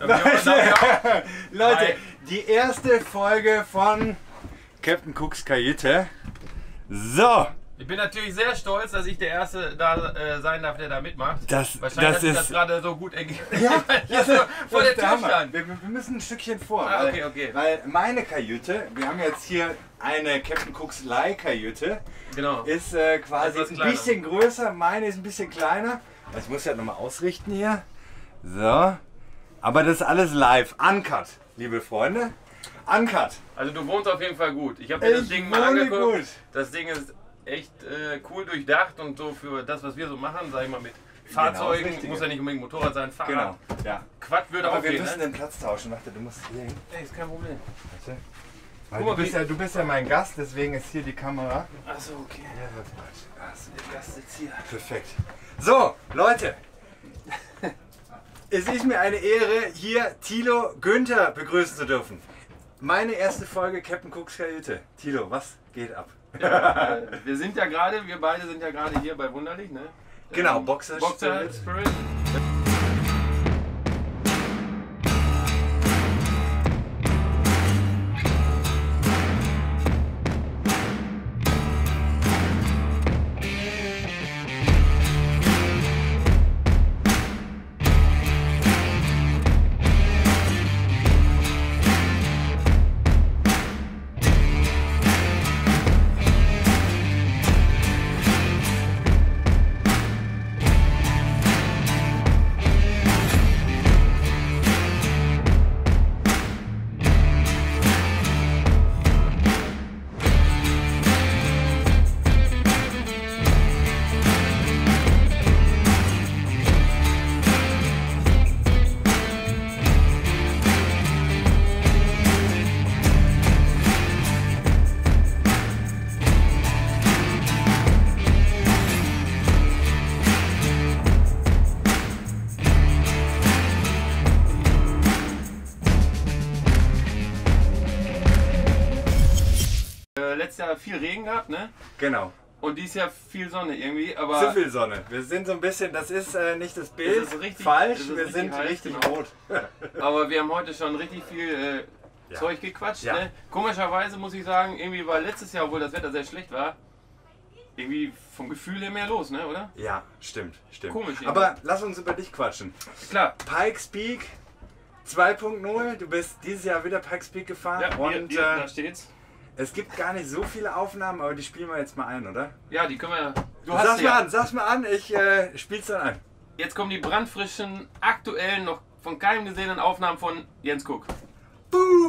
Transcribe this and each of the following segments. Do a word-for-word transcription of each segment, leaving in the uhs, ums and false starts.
Leute, Leute Hi. die erste Folge von Captain Cooks Kajüte. So. Ich bin natürlich sehr stolz, dass ich der Erste da äh, sein darf, der da mitmacht. Das, Wahrscheinlich das hat sich ist... das gerade so gut ergeben, Ja, weil ich das, so vor der ist der Tür Hammer. stand. Wir, wir müssen ein Stückchen vor. Ah, weil- okay, okay. Weil meine Kajüte, wir haben jetzt hier eine Captain Cooks Leihkajüte, Genau. ist äh, quasi Etwas ein kleiner. bisschen größer, meine ist ein bisschen kleiner. Ich muss ja nochmal ausrichten hier. So. Aber das ist alles live. Uncut, liebe Freunde. Uncut. Also du wohnst auf jeden Fall gut. Ich habe mir das Ich Ding mal wohne angeguckt. gut. Das Ding ist echt äh, cool durchdacht und so für das, was wir so machen, sag ich mal mit Fahrzeugen, das Richtige. muss ja nicht unbedingt Motorrad sein, Fahrrad. Genau. Ja. Quad würde Aber auch wir gehen, müssen ne? den Platz tauschen. Warte, du musst hier hin. Ey, ist kein Problem. Warte. Weil Guck mal, du, bist wie- ja, du bist ja mein Gast, deswegen ist hier die Kamera. Achso, okay. Ja, warte, warte. Achso. Der Gast sitzt hier. Perfekt. So, Leute. Es ist mir eine Ehre, hier Thilo Günther begrüßen zu dürfen. Meine erste Folge Captain Cooks Kajüte. Thilo, was geht ab? Ja, äh, wir sind ja gerade, wir beide sind ja gerade hier bei Wunderlich, ne? Genau, Ähm, Boxer Boxer Spirit. Spirit. Äh, letztes Jahr viel Regen gehabt, ne? Genau. Und dies Jahr viel Sonne irgendwie, aber Zu viel Sonne. Wir sind so ein bisschen, das ist äh, nicht das Bild. Es ist richtig- falsch, es ist wir richtig sind heiß, richtig genau. rot. Aber wir haben heute schon richtig viel äh, Ja. Zeug gequatscht. Ja. Ne? Komischerweise muss ich sagen, irgendwie war letztes Jahr, obwohl das Wetter sehr schlecht war, irgendwie vom Gefühl her mehr los, ne, oder? Ja, stimmt, stimmt. Komisch irgendwie. Aber lass uns über dich quatschen. Klar. Pikes Peak zwei Punkt null, du bist dieses Jahr wieder Pikes Peak gefahren Ja, hier, und hier, äh, da steht's. es gibt gar nicht so viele Aufnahmen, aber die spielen wir jetzt mal ein, oder? Ja, die können wir. Du Sag's hast mal ja. an, sag's mal an, ich äh, spiel's dann ein. Jetzt kommen die brandfrischen, aktuellen, noch von keinem gesehenen Aufnahmen von Jens Cook. Buh!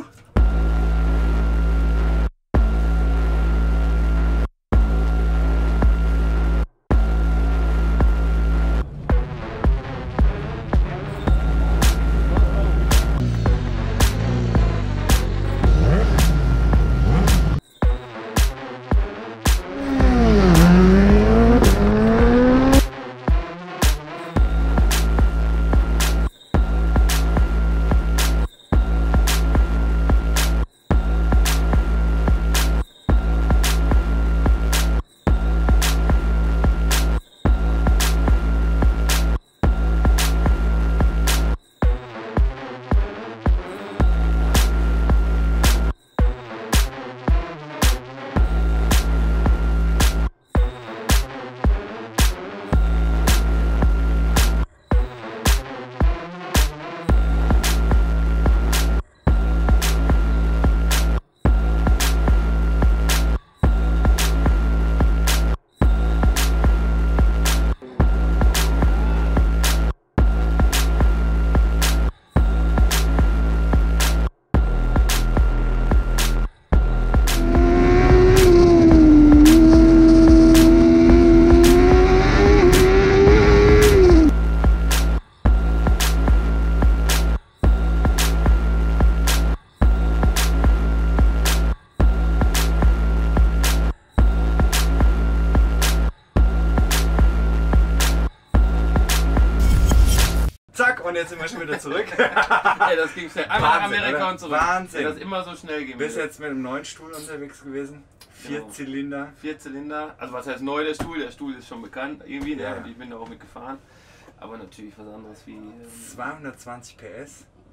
Und jetzt sind wir schon wieder zurück. Ey, das ging schnell. Einmal nach Wahnsinn, Amerika oder? und zurück. Wahnsinn. Ja, das immer so schnell gehen Bist würde. jetzt mit einem neuen Stuhl unterwegs gewesen? Vier Genau. Zylinder. Vier Zylinder. Also was heißt neu der Stuhl? Der Stuhl ist schon bekannt irgendwie. Ne? Ja, ja. Und ich bin da auch mitgefahren. Aber natürlich was anderes wie... Ähm, zweihundertzwanzig P S.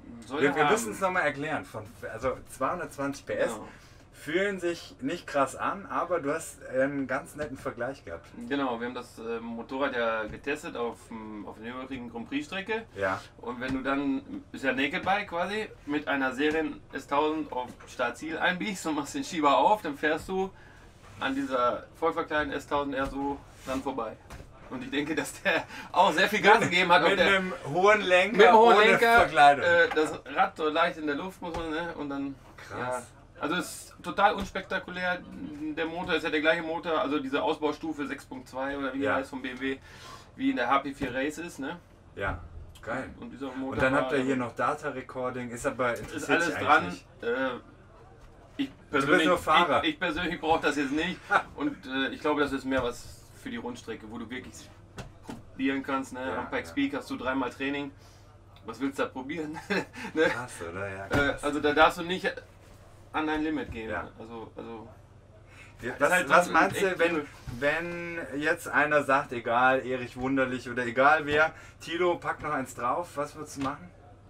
Soll Wir, er wir haben. müssen es nochmal erklären. Von, also zweihundertzwanzig P S Genau. fühlen sich nicht krass an, aber du hast einen ganz netten Vergleich gehabt. Genau, wir haben das äh, Motorrad ja getestet auf, ähm, auf der Nürburgring Grand Prix Strecke. Ja. Und wenn du dann, ist ja Naked Bike quasi, mit einer Serien S tausend auf Startziel einbiegst und machst den Schieber auf, dann fährst du an dieser vollverkleideten S tausend eher so dann vorbei. Und ich denke, dass der auch sehr viel Gas gegeben hat. Mit der, einem hohen Lenker, mit einem hohen ohne Lenker, Verkleidung. äh, das Rad so leicht in der Luft muss man, ne? Und dann, Krass. ja. Also es ist total unspektakulär. Der Motor ist ja der gleiche Motor, also diese Ausbaustufe sechs Punkt zwei oder wie die Ja. heißt vom B M W, wie in der H P vier Race ist, ne? Ja, geil. Und dieser Motor Und dann war- habt ihr hier noch Data Recording, ist aber ist interessiert alles sich dran. eigentlich nicht. Äh, ich bist persönlich, nur Fahrer. Ich, ich persönlich brauche das jetzt nicht. Und äh, ich glaube, das ist mehr was für die Rundstrecke, wo du wirklich probieren kannst. Ne? Ja, Am Pikes ja. Peak hast du dreimal Training. Was willst du da probieren? ne? Krass, oder? Ja, äh, krass. also da darfst du nicht an dein Limit gehen. Ja. Also, also Was, halt so was ein- meinst du, echt wenn, cool. wenn jetzt einer sagt, egal, Erich Wunderlich oder egal wer, Tilo, pack noch eins drauf, was würdest du machen?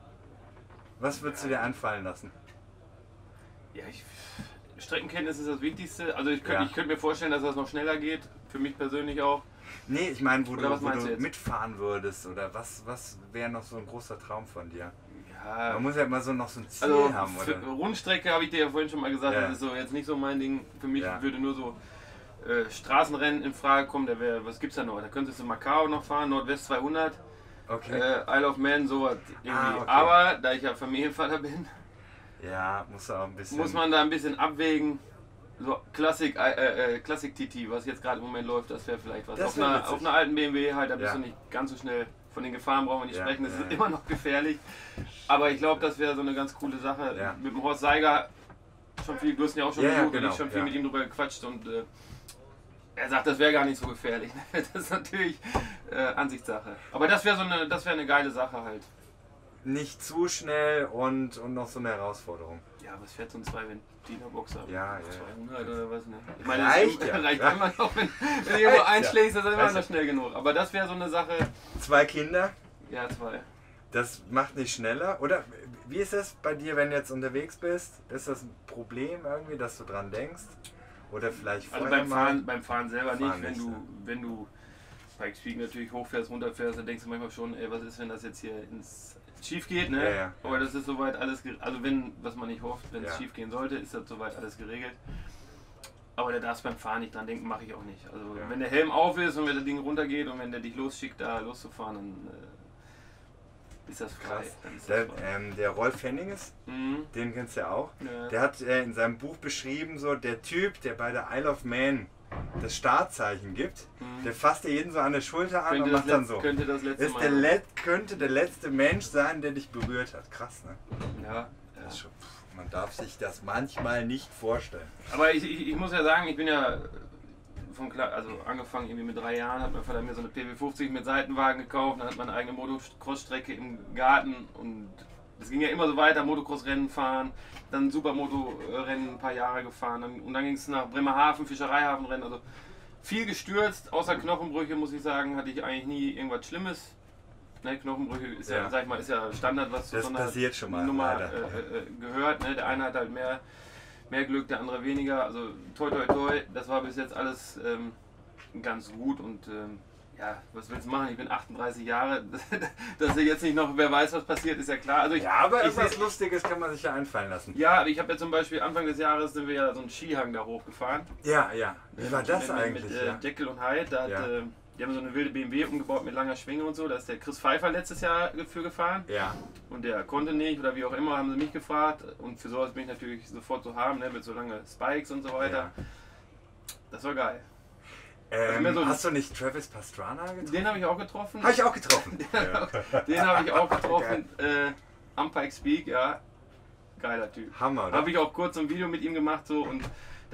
Was würdest du dir einfallen lassen? ja, ich, Streckenkenntnis ist das Wichtigste. Also ich könnte Ja. ich könnt mir vorstellen, dass das noch schneller geht. Für mich persönlich auch. Nee, ich meine, wo Oder du, was wo meinst du du jetzt? mitfahren würdest oder was, was wäre noch so ein großer Traum von dir? Ja, Man muss ja immer so noch so ein Ziel also haben, für oder? Rundstrecke habe ich dir ja vorhin schon mal gesagt, Ja. das ist so jetzt nicht so mein Ding. Für mich Ja. würde nur so äh, Straßenrennen in Frage kommen. Da wär, was gibt's da noch? Da könntest du Macau noch fahren, Nordwest zweihundert, Okay. äh, Isle of Man, sowas irgendwie. Ah, okay. Aber da ich ja Familienvater bin, Ja, muss auch ein bisschen. muss man da ein bisschen abwägen. So Klassik, äh, äh, Klassik T T, was jetzt gerade im Moment läuft, das wäre vielleicht was. Das Auf wär einer, witzig. auf einer alten B M W halt, da bist Ja. du nicht ganz so schnell. Von den Gefahren brauchen wir nicht Ja, sprechen, das ja, ist ja. immer noch gefährlich. Aber ich glaube, das wäre so eine ganz coole Sache. Ja. Mit dem Horst Seiger schon viel, du hast ihn ja auch schon Ja, ja, besucht und genau, ich schon viel ja. mit ihm drüber gequatscht und äh, er sagt, das wäre gar nicht so gefährlich. Das ist natürlich äh, Ansichtssache. Aber das wäre so eine, das wäre eine geile Sache halt. Nicht zu schnell und, und noch so eine Herausforderung. Ja, was fährt so ein Zwei-Ventiner-Boxer? Ja, ja. zweihundert oder was, ne? Ich meine, Reicht das ja. reicht Ja. immer noch, wenn, wenn du irgendwo Reicht ja. einschlägst, das ist immer Reicht noch ja. schnell genug. Aber das wäre so eine Sache, Zwei Kinder, ja, zwei. das macht nicht schneller. Oder wie ist es bei dir, wenn du jetzt unterwegs bist? Ist das ein Problem irgendwie, dass du dran denkst? Oder vielleicht Also vorher beim mal? Fahren, beim Fahren selber Fahren nicht, wenn nicht, du, ne? wenn du Pikes Peak natürlich hochfährst, runterfährst, dann denkst du manchmal schon, ey, was ist, wenn das jetzt hier ins schief geht, ne? Ja, ja. Aber das ist soweit alles, ge- also wenn, was man nicht hofft, wenn es Ja. schief gehen sollte, ist das soweit alles geregelt. Aber da darfst du beim Fahren nicht dran denken, mache ich auch nicht. Also Ja. wenn der Helm auf ist und wenn das Ding runtergeht und wenn der dich losschickt, da loszufahren, dann äh, ist das frei. Krass. Dann ist Der, das frei. ähm, der Rolf Henninges, Mhm. den kennst du ja auch. Ja. Der hat äh, in seinem Buch beschrieben, so der Typ, der bei der Isle of Man das Startzeichen gibt, Mhm. der fasst dir jeden so an der Schulter an Könnte und das, macht dann letz- so. könnte das letzte Ist Mal. der Let könnte der letzte Mensch sein, der dich berührt hat. Krass, ne? ja. Das ist schon, pff, man darf sich das manchmal nicht vorstellen. Aber ich, ich, ich muss ja sagen, ich bin ja von klar, also angefangen irgendwie mit drei Jahren, hat mein Vater mir so eine P W fünfzig mit Seitenwagen gekauft, dann hat man eine eigene Motocross-Strecke im Garten und es ging ja immer so weiter, Motocross-Rennen fahren, dann Supermoto-Rennen ein paar Jahre gefahren dann, und dann ging es nach Bremerhaven, Fischereihafenrennen, also viel gestürzt, außer Knochenbrüche muss ich sagen, hatte ich eigentlich nie irgendwas Schlimmes. Ne, Knochenbrüche ist ja, Ja. sag ich mal, ist ja Standard, was zu Das so einer passiert schon mal, Nummer leider. äh, äh, gehört. Ne? Der eine hat halt mehr, mehr Glück, der andere weniger. Also toi toi toi, das war bis jetzt alles ähm, ganz gut und ähm, ja, was willst du machen? Ich bin achtunddreißig Jahre, dass er jetzt nicht noch, wer weiß, was passiert, ist ja klar. Also ich, Ja, aber ich irgendwas seh- Lustiges kann man sich ja einfallen lassen. ja, aber ich habe ja zum Beispiel Anfang des Jahres sind wir ja so einen Skihang da hochgefahren. Ja, ja. Wie war das mit, eigentlich? Mit, mit äh, ja? Jekyll und Hyde, da hat, Ja. äh, die haben so eine wilde B M W umgebaut mit langer Schwinge und so. Da ist der Chris Pfeiffer letztes Jahr für gefahren. ja. Und der konnte nicht oder wie auch immer, haben sie mich gefragt. Und für sowas bin ich natürlich sofort zu haben, ne, mit so lange Spikes und so weiter. Ja. Das war geil. Ähm, mehr so- hast du nicht Travis Pastrana getroffen? Den habe ich auch getroffen. Habe ich auch getroffen. Den habe ich auch getroffen. äh, am Pikes Peak, ja. Geiler Typ. Hammer, oder? Habe ich auch kurz ein Video mit ihm gemacht so und.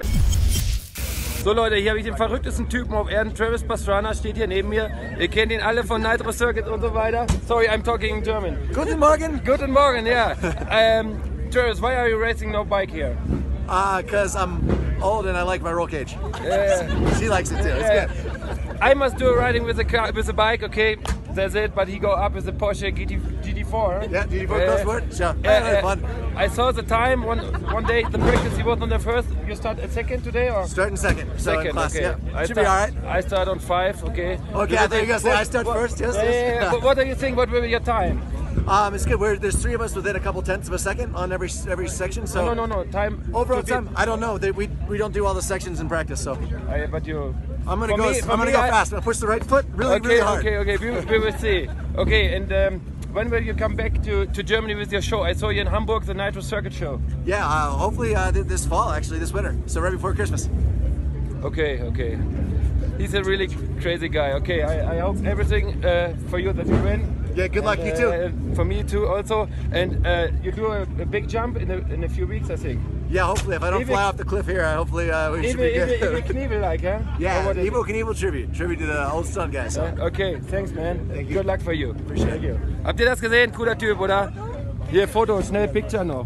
So Leute, hier habe ich den verrücktesten Typen auf Erden. Travis Pastrana steht hier neben mir. Ihr kennt ihn alle von Nitro Circuit und so weiter. Sorry, I'm talking in German. Guten Morgen. Guten Morgen, yeah. Um, Travis, why are you racing no bike here? Ah, because I'm old and I like my roll cage. Yeah. She likes it too. It's Yeah. good. I must do a riding with a car, with a bike, okay? that's it. But he go up with the Porsche G T, G T four. Yeah, G T four Uh, Cosworth. Yeah, Uh, uh, fun. I saw the time one one day the practice. He was on the first. You start at second today or Starting second. So in second? class, Okay. yeah. I Should start, be all right. I start on five. Okay. Okay, I thought you were gonna say I start What- first. Yes, Yeah, yes. yeah, yeah. What, what do you think? What will be your time? Um, it's good. We're, there's three of us within a couple tenths of a second on every every section. So No, no, no, no. Time. overall to be- time, I don't know. They, we we don't do all the sections in practice. So I, but you. I'm gonna For go. me- I'm for gonna me, go I- fast. I'm gonna push the right foot really Okay, really hard. okay, okay. We, we will see. Okay, and um, when will you come back to, to Germany with your show? I saw you in Hamburg, the Nitro Circuit show. Yeah. Uh, hopefully uh, th- this fall, actually this winter. So right before Christmas. Okay, okay. He's a really crazy guy. Okay, I, I hope everything uh, for you that you win. Yeah. Good luck. And, You too. uh, for me too, also. And uh, you do a, a big jump in a, in a few weeks, I think. Yeah. Hopefully, if I don't Even- fly off the cliff here, uh, hopefully uh, we should Evil, be evil, good. evil Knievel like, huh? Or Yeah. what is Evo it? Knievel tribute. Tribute to the old stunt guy. So. Uh, Okay, thanks man. Thank you. Good luck for you. Appreciate Thank it. you. Habt ihr das gesehen? Cooler Typ, oder? Hier, Foto, schnell Picture noch.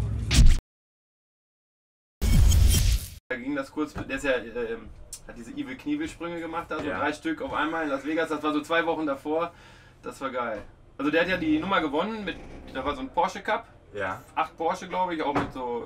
Da ging das kurz, der ist ja, ähm, hat diese Evil Kniebelsprünge gemacht, also Ja. drei Stück auf einmal in Las Vegas, das war so zwei Wochen davor, das war geil. Also der hat ja die Nummer gewonnen, mit, da war so ein Porsche Cup, Ja. acht Porsche glaube ich, auch mit so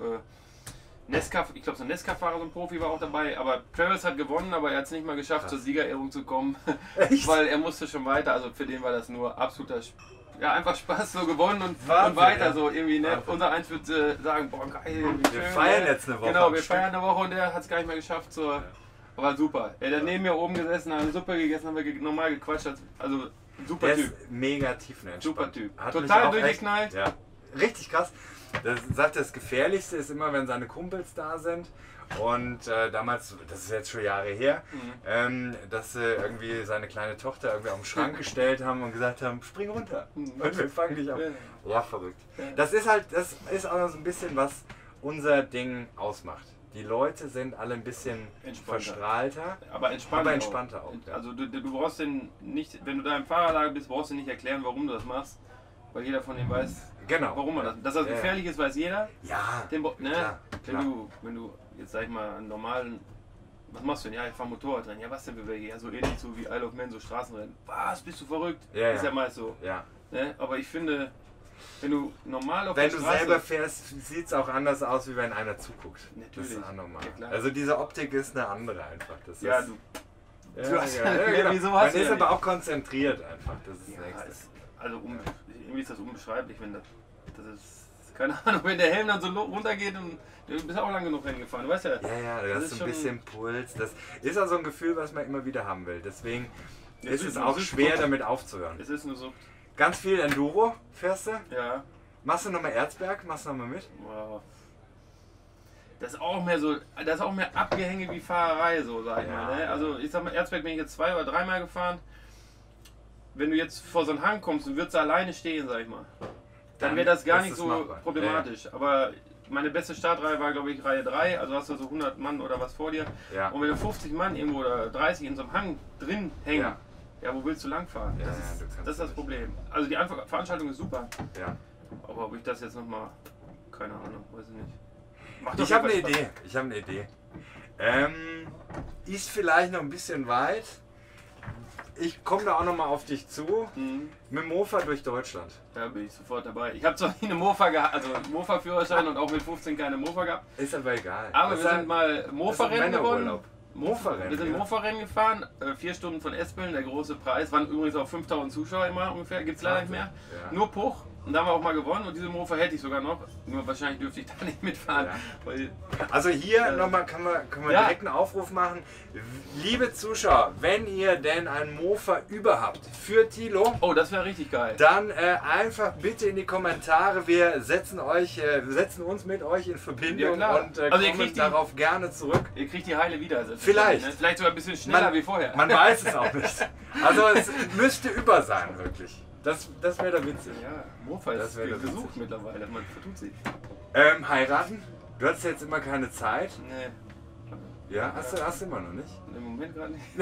äh, Nesca, ich glaube so ein Nesca-Fahrer, so ein Profi war auch dabei, aber Travis hat gewonnen, aber er hat es nicht mal geschafft, Krass. zur Siegerehrung zu kommen, Echt? weil er musste schon weiter, also für den war das nur absoluter, Sp- ja einfach Spaß, so gewonnen und, Wahnsinn, und weiter, ja. so irgendwie, ne? Wahnsinn. Unser Eins würde äh, sagen, boah geil, wie Wir schön, feiern ne? jetzt eine Woche Genau, am wir Stück. feiern eine Woche und der hat es gar nicht mehr geschafft, so, aber super. Er hat neben mir oben gesessen, hat eine Suppe gegessen, haben wir ge normal gequatscht, also super Der Typ. ist mega tiefenentspannt. Super Typ. Hat Total mich auch durchgeknallt. Echt, ja. Richtig krass. Das sagt, das Gefährlichste ist immer, wenn seine Kumpels da sind. Und äh, damals, das ist jetzt schon Jahre her, Mhm. ähm, dass sie irgendwie seine kleine Tochter irgendwie auf den Schrank gestellt haben und gesagt haben, spring runter. Mhm. Und wir fangen dich auf. Ja. Ja, verrückt. Ja. Das ist halt, das ist auch so ein bisschen, was unser Ding ausmacht. Die Leute sind alle ein bisschen Entspannter. verstrahlter. Aber entspannter, Aber entspannter auch, ja. Also du, du du brauchst den nicht, wenn du da im Fahrerlager bist, brauchst du nicht erklären, warum du das machst. Weil jeder von denen weiß, Genau. warum man das. Dass das Ja, ja. gefährlich ist, weiß jeder. Ja, Den, Bo- ne? klar, wenn, klar. du, wenn du jetzt sag ich mal einen normalen. Was machst du denn? Ja, ich fahr Motorradrennen. Ja, was denn für welche? Ja, so ähnlich so wie Isle of Man, so Straßenrennen. Was, bist du verrückt? Ja, ist ja. ja meist so. ja. Ne? Aber ich finde, wenn du normal auf Wenn der du Straße... selber fährst, sieht es auch anders aus, wie wenn einer zuguckt. Natürlich. Das ist auch normal. Ja, klar. Also diese Optik ist eine andere einfach. Das Ja, ist, du, ja, du hast ja, ja- ja, genau. wieso Man hast du ist ja aber nicht? auch konzentriert einfach. Das ist das ja, Nächste. es, also um, irgendwie ist das unbeschreiblich, wenn das, das ist, keine Ahnung, wenn der Helm dann so lo- runtergeht und du bist auch lang genug Rennen gefahren, du weißt ja. Ja, ja, du Das hast ist so ein schon- bisschen Puls. Das ist auch so ein Gefühl, was man immer wieder haben will. Deswegen Ja, ist es es ist- auch es ist schwer, Sucht. damit aufzuhören. Es ist eine Sucht. Ganz viel Enduro fährst du. Ja. Machst du nochmal Erzberg? Machst du nochmal mit? Wow. Das ist auch mehr so, das ist auch mehr Abgehänge wie Fahrerei, so sag ich Ja. mal. Ne? Also ich sag mal, Erzberg bin ich jetzt zwei oder dreimal gefahren. Wenn du jetzt vor so einen Hang kommst und würdest alleine stehen, sag ich mal, dann Dann wäre das gar ist nicht es so machbar. problematisch. Aber meine beste Startreihe war, glaube ich, Reihe drei, also hast du so hundert Mann oder was vor dir. Ja. Und wenn du fünfzig Mann irgendwo oder dreißig in so einem Hang drin hängen, Ja. ja, wo willst du langfahren? Ja, das, ja, ist, du kannst das ist das nicht. Problem. Also die Anf Veranstaltung ist super, Ja. aber ob ich das jetzt nochmal, keine Ahnung, weiß ich nicht. Macht doch Ich habe eine jedenfalls Idee. Ich habe eine Idee. Ähm, ist vielleicht noch ein bisschen weit. Ich komme da auch noch mal auf dich zu. Spaß. Mhm. Mit dem Mofa durch Deutschland. Da bin ich sofort dabei. Ich habe zwar nie eine Mofa gehabt, also einen Mofa-Führerschein und auch mit fünfzehn keine Mofa gehabt, Ist aber egal. aber Das wir ist sind ein- mal Mofa-Rennen gewonnen. Männerurlaub. Mofa-Rennen, Wir sind ja. Mofa-Rennen gefahren, äh, vier Stunden von Espeln, der große Preis. Waren übrigens auch fünftausend Zuschauer immer ungefähr, gibt es leider nicht mehr. Ja. Nur Puch. Und da haben wir auch mal gewonnen und diese Mofa hätte ich sogar noch. Nur wahrscheinlich dürfte ich da nicht mitfahren. Ja. Weil, Also hier Äh, nochmal können wir, können wir ja. direkt einen Aufruf machen. Liebe Zuschauer, wenn ihr denn einen Mofa über habt für Thilo, oh, das wäre richtig geil. dann äh, einfach bitte in die Kommentare. Wir setzen euch, äh, wir setzen uns mit euch in Ja, Verbindung klar. und äh, Also ihr kommen kriegt die- darauf gerne zurück. Ihr kriegt die Heile wieder. Also Vielleicht. Ne? Vielleicht sogar ein bisschen schneller Man- wie vorher. Man weiß es auch nicht. Also es müsste über sein, wirklich. Das, das wäre der witzig. ja, Mofa Das ist wäre gesucht witzig. mittlerweile. Man vertut sich. Ähm, heiraten? Du hattest jetzt immer keine Zeit. Nee, Ja, hast du, hast du immer noch nicht? im Moment gerade nicht.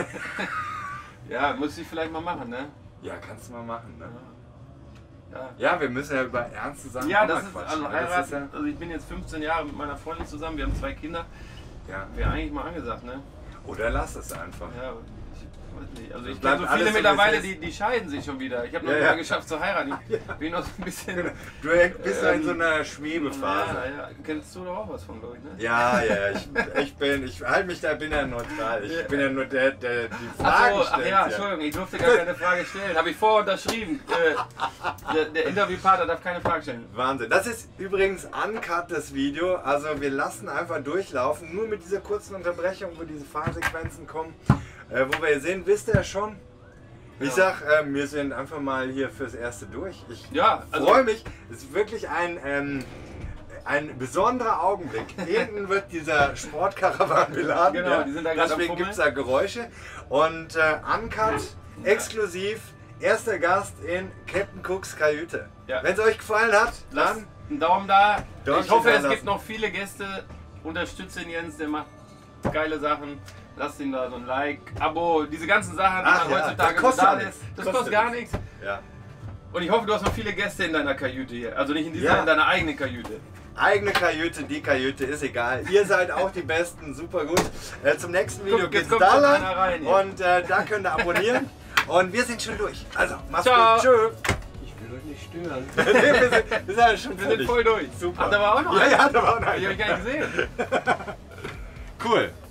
Ja, muss ich vielleicht mal machen, ne? Ja, kannst du mal machen, ne? Ja. Ja, wir müssen ja über ernste Sachen Ja, auch das mal ist, quatschen, also ne? Das ist heiraten, also ich bin jetzt fünfzehn Jahre mit meiner Freundin zusammen, wir haben zwei Kinder, ja, ja. wäre eigentlich mal angesagt, ne? Oder lass es einfach. Ja, ich weiß nicht, Also ich Bleibt kenne so alles viele so, wie mittlerweile, es ist. die, die scheiden sich schon wieder. Ich habe noch Ja, nicht ja. mal geschafft zu heiraten. Ich bin noch so ein bisschen... Du bist ja in so einer Schwebephase. Ja, ja. Kennst du doch auch was von, glaube ich, ne? Ja, ja, ich, ich bin, ich halte mich da, bin ja neutral. Ich bin ja nur der, der die Ach, Fragen so, ach stellt. ja, Entschuldigung, ich durfte gar keine Frage stellen. Habe ich vorher unterschrieben. Äh, der, der Interviewpartner darf keine Frage stellen. Wahnsinn. Das ist übrigens uncut, das Video. Also wir lassen einfach durchlaufen. Nur mit dieser kurzen Unterbrechung, wo diese Fahrsequenzen kommen. Äh, wo wir sehen, wisst ihr schon. Ich Ja. sag, äh, wir sind einfach mal hier fürs Erste durch. Ich Ja, also- freue mich. Es ist wirklich ein, ähm, ein besonderer Augenblick. Hinten wird dieser Sportkarawan beladen. Genau, ja. die sind da gerade am Deswegen Fummeln. gibt es da Geräusche. Und äh, uncut, exklusiv, erster Gast in Captain Cooks Kajüte. Ja. Wenn es euch gefallen hat, Lasst dann einen Daumen da. Däumchen Ich hoffe, da es gibt lassen. noch viele Gäste. Unterstützt den Jens, der macht geile Sachen. Lasst ihm da so ein Like, Abo, diese ganzen Sachen, die Ach man ja, heutzutage das kostet so ja da nichts. ist. Das Kostet kostet gar nichts. nichts. ja. Und ich hoffe, du hast noch viele Gäste in deiner Kajüte hier. Also nicht in dieser, Ja. in deiner eigenen Kajüte. Eigene Kajüte, die Kajüte, ist egal. Ihr seid auch die Besten, super gut. Äh, zum nächsten Video Guck, jetzt geht's kommt da schon lang einer rein hier. und äh, da könnt ihr abonnieren. Und wir sind schon durch. Also, macht's Ciao. gut. Tschö. Ich will euch nicht stören. Nee, wir, sind, wir sind ja schon Wir sind fertig. voll durch. Super. Ach, da war auch noch Ja, einer. ja, da war noch Die habe einer. ich gar nicht gesehen. Cool.